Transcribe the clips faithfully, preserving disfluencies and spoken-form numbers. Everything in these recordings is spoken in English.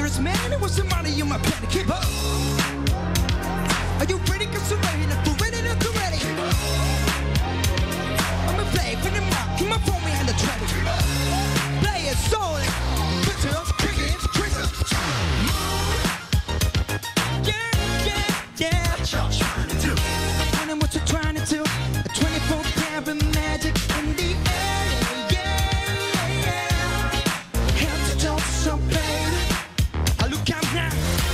dangerous man. It was somebody in my panic. Keep up. Are you ready? Cause I'm ready. If you're ready, if you're ready. I'm a play for the mark. Keep my phone behind the track. Play it solid. Put it up, kick it, twist it. Yeah, yeah, yeah. What y'all trying to do? Wondering what you're trying to do. A twenty-four karat magic in the air. Yeah, yeah. Head to toe, so baby. I look out now.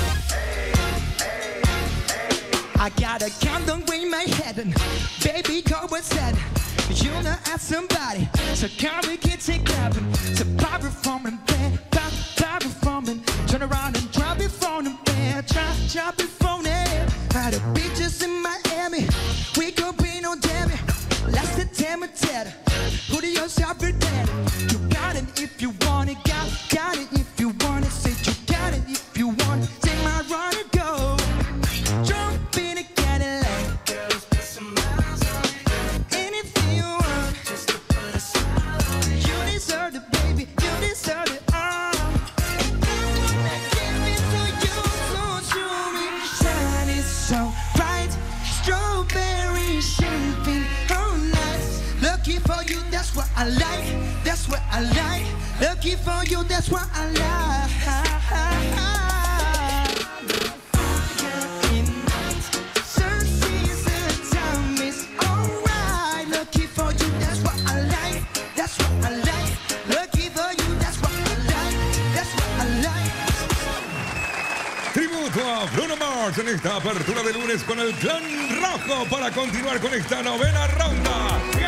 I got a countdown in my head and baby girl was said you know ask somebody so can we get together so power from and bed power from and turn around and drop it from the bed drop drop it from there had the beaches in Miami we could be no damn it last the time I said put yourself in there you got it if you want it got, got it if you want it say you got it if you want it take my run and go jump in a Cadillac girls put some miles on it anything you want just to put a smile on it you deserve it baby you deserve it all and I'm gonna give it to you so show me shine is so bright strawberry champagne oh nice lucky for you that's what I like that's what I like lucky for you that's what I like A Bruno Mars en esta apertura de lunes con el Clan Rojo para continuar con esta novena ronda.